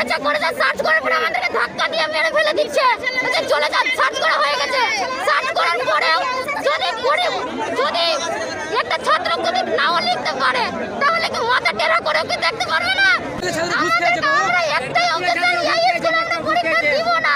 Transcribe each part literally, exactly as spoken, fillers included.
করেছে করেছে সার্চ করার পরে আমাদেরকে ধাক্কা দিয়ে মেরে ফেলে দিচ্ছে, চলে যান সার্চ করা হয়ে গেছে। সার্চ করার পরেও যদি পড়ে যদি একটা ছাত্র যদি নাও লিখতে পারে তাহলে কি মাথা টেরা করে কি দেখতে পারবে না? আমরা একটাই অবজেকশন, এই স্কুলের পরীক্ষা দিব না।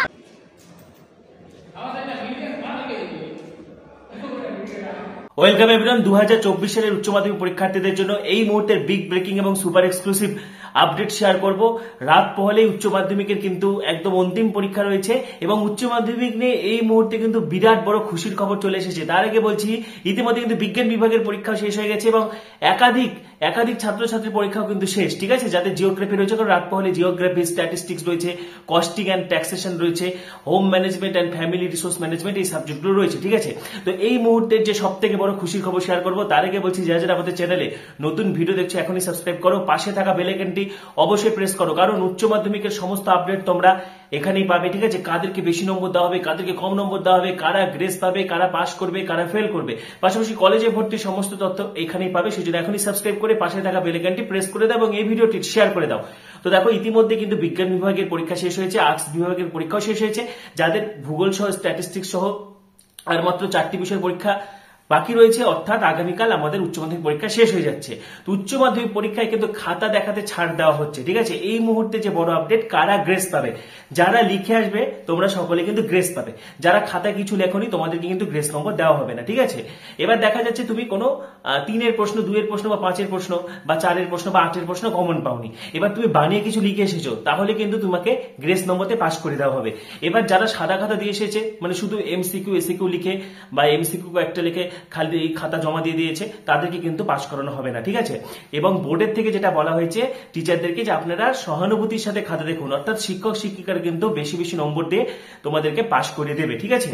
Welcome everyone. দু হাজার চব্বিশ সালের উচ্চ মাধ্যমিক পরীক্ষার্থীদের জন্য এই মুহূর্তের বিগ ব্রেকিং এবং সুপার এক্সক্লুসিভ আপডেট শেয়ার করব। রাত পহলেই উচ্চ মাধ্যমিকের কিন্তু একদম অন্তিম পরীক্ষা রয়েছে এবং উচ্চ মাধ্যমিক নিয়ে এই মুহূর্তে কিন্তু বিরাট বড় খুশির খবর চলে এসেছে। তার আগে বলছি, ইতিমধ্যে কিন্তু বিজ্ঞান বিভাগের পরীক্ষা শেষ হয়ে গেছে এবং একাধিক একাধিক ছাত্রছাত্রীর পরীক্ষাও কিন্তু শেষ, ঠিক আছে। যাদের জিওগ্রাফি রয়েছে, কারণ রাত পহলে জিওগ্রাফি, স্ট্যাটিস্টিক্স রয়েছে, কস্টিং অ্যান্ড ট্যাক্সেশন রয়েছে, home management and family resource management, এই সাবজেক্টগুলো রয়েছে, ঠিক আছে। তো এই মুহূর্তের যে সব থেকে বড় খুশির খবর শেয়ার করবো, তার আগে বলছি যারা যারা আমাদের চ্যানেলে নতুন ভিডিও দেখছো এখনই সাবস্ক্রাইব করো, পাশে থাকা বেল আইকনটি অবশ্যই প্রেস করো, কারণ উচ্চ মাধ্যমিকের সমস্ত আপডেট তোমরা এখানেই পাবে, ঠিক আছে। কাদেরকে বেশি নম্বর দেওয়া হবে, কাদেরকে কম নম্বর দেওয়া হবে, কারা গ্রেস পাবে, কারা পাস করবে, কারা ফেল করবে, পাশাপাশি কলেজে ভর্তির সমস্ত তথ্য এখানেই পাবে। সেজন্য এখনই সাবস্ক্রাইব করে পাশে থাকা বেল আইকনটি প্রেস করে দাও এবং এই ভিডিওটি শেয়ার করে দাও। তো দেখো, ইতিমধ্যে কিন্তু বিজ্ঞান বিভাগের পরীক্ষা শেষ হয়েছে, আর্টস বিভাগের পরীক্ষাও শেষ হয়েছে। যাদের ভূগোল সহ, স্ট্যাটিস্টিক্স সহ আর মাত্র চারটি বিষয়ের পরীক্ষা বাকি রয়েছে, অর্থাৎ আগামীকাল আমাদের উচ্চ মাধ্যমিক পরীক্ষা শেষ হয়ে যাচ্ছে। তো উচ্চ মাধ্যমিক পরীক্ষায় কিন্তু খাতা দেখাতে ছাড় দেওয়া হচ্ছে, ঠিক আছে। এই মুহূর্তে যে বড় আপডেট, কারা গ্রেস পাবে, যারা লিখে আসবে তোমরা সকলে কিন্তু গ্রেস পাবে, যারা খাতায় কিছু লেখনি তোমাদেরকে কিন্তু গ্রেস নম্বর দেওয়া হবে না, ঠিক আছে। এবার দেখা যাচ্ছে তুমি কোনো তিনের প্রশ্ন, দুইয়ের প্রশ্ন বা পাঁচের প্রশ্ন বা চারের প্রশ্ন বা আটের প্রশ্ন কমন পাওনি, এবার তুমি বানিয়ে কিছু লিখে এসেছো, তাহলে কিন্তু তোমাকে গ্রেস নম্বরতে পাস করে দেওয়া হবে। এবার যারা সাদা খাতা দিয়ে এসেছে, মানে শুধু এমসিকিউ এসিকিউ লিখে বা এমসিকিউ একটা লিখে খালি এই খাতা জমা দিয়ে দিয়েছে, তাদেরকে কিন্তু পাস করানো হবে না, ঠিক আছে। এবং বোর্ডের থেকে যেটা বলা হয়েছে টিচারদেরকে, যে আপনারা সহানুভূতির সাথে খাতা দেখুন, অর্থাৎ শিক্ষক শিক্ষিকার কিন্তু বেশি বেশি নম্বর দিয়ে তোমাদেরকে পাস করে দেবে, ঠিক আছে।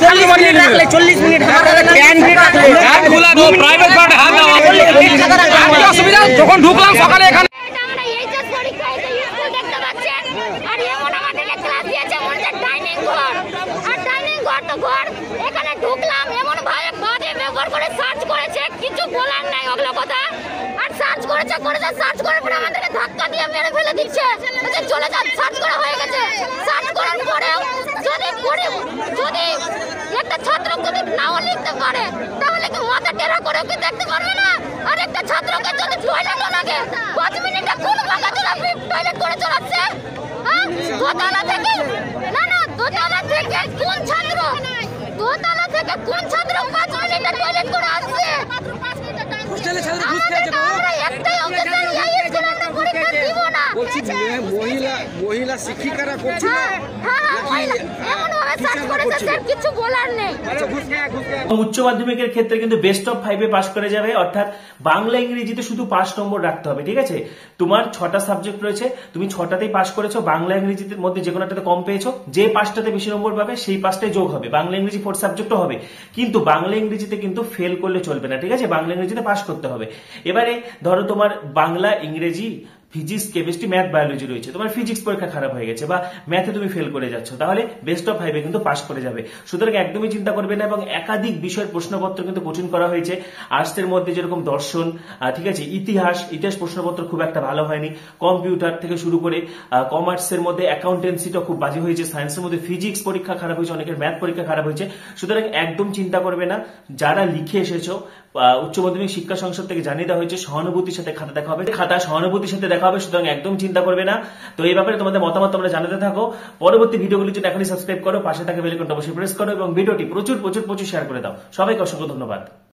যখন ঢুকলাম সকালে এখানে এখানে ঢুকলাম, এমন ভাবে বাদে ব্যবহার করে সার্চ করেছে, কিছু বলার নাই ওগুলো কথা। আর সার্চ করেছে করেছে সার্চ করার পরে আমাদেরকে ধাক্কা দিয়ে মেরে ফেলে দিচ্ছে, চলে যান সার্চ করা হয়ে গেছে। সার্চ করার পরেও যদি পড়ে যদি একটা ছাত্র যদি নাও লিখতে পারে তাহলে কি মাথা টেরা করে কি দেখতে পারবে না? আর একটা ছাত্রকে যদি টয়লেটও লাগে, পাঁচ মিনিটে কোন ভাঙা চলা টয়লেট করে চলাচ্ছে, হ্যাঁ, দোতলা থেকে না না দোতলা থেকে কোন ছাত্র দোতলা থেকে কোন ছাত্র পাঁচ মিনিটে টয়লেট করে আসছে? আমরা একটাই অবজেকশন, এই স্কুলের পরীক্ষা দিব না। বলছি মহিলা মহিলা শিক্ষিকারা করছিল, হ্যাঁ হ্যাঁ মহিলা এমন ভাবে সার্চ করেছে স্যার, কিছু বলার নেই। উচ্চ মাধ্যমিকের ক্ষেত্রে কিন্তু বেস্ট অফ ফাইভে পাস করে যাবে, অর্থাৎ বাংলা ইংরেজিতে শুধু পাঁচ নম্বর রাখতে হবে, ঠিক আছে। তোমার ছটা সাবজেক্ট রয়েছে, তুমি ছটাতেই পাস করেছো, বাংলা ইংরেজিতে মধ্যে যে কোনো একটাতে কম পেয়েছো, যে পাঁচটাতে বেশি নম্বর পাবে সেই পাঁচটায় যোগ হবে, বাংলা ইংরেজি ফোর্থ সাবজেক্টও হবে। কিন্তু বাংলা ইংরেজিতে কিন্তু ফেল করলে চলবে না, ঠিক আছে, বাংলা ইংরেজিতে পাস করতে হবে। এবারে ধরো তোমার বাংলা, ইংরেজি, ফিজিক্স, কেমিস্ট্রি, ম্যাথ, বায়োলজি রয়েছে, তোমার ফিজিক্স পরীক্ষা খারাপ হয়ে গেছে বা ম্যাথে তুমি ফেল করে যাচ্ছ, তাহলে বেস্ট অফ ফাইভে কিন্তু পাস করে যাবে। সুতরাং একদমই চিন্তা করবে না। এবং একাধিক বিষয়ের প্রশ্নপত্র কিন্তু কঠিন করা হয়েছে। আর্টসের মধ্যে যেরকম দর্শন, ঠিক আছে, ইতিহাস ইতিহাস প্রশ্নপত্র খুব একটা ভালো হয়নি, কম্পিউটার থেকে শুরু করে কমার্সের মধ্যে অ্যাকাউন্টেন্সিটা খুব বাজে হয়েছে, সায়েন্সের মধ্যে ফিজিক্স পরীক্ষা খারাপ হয়েছে, অনেকের ম্যাথ পরীক্ষা খারাপ হয়েছে। সুতরাং একদম চিন্তা করবে না। যারা লিখে এসেছো, উচ্চ মাধ্যমিক শিক্ষা সংসদ থেকে জানিয়ে দেওয়া হয়েছে সহানুভূতির সাথে খাতা দেখা হবে, খাতা সহানুভূতির সাথে দেখা হবে, সুতরাং একদম চিন্তা করবে না। তো এই ব্যাপারে তোমাদের মতামত তোমরা জানাতে থাকো। পরবর্তী ভিডিওগুলির জন্য এখনই সাবস্ক্রাইব করো, পাশে থাকা বেল আইকনটা অবশ্যই প্রেস করো এবং ভিডিওটি প্রচুর প্রচুর প্রচুর শেয়ার করে দাও। সবাইকে অসংখ্য ধন্যবাদ।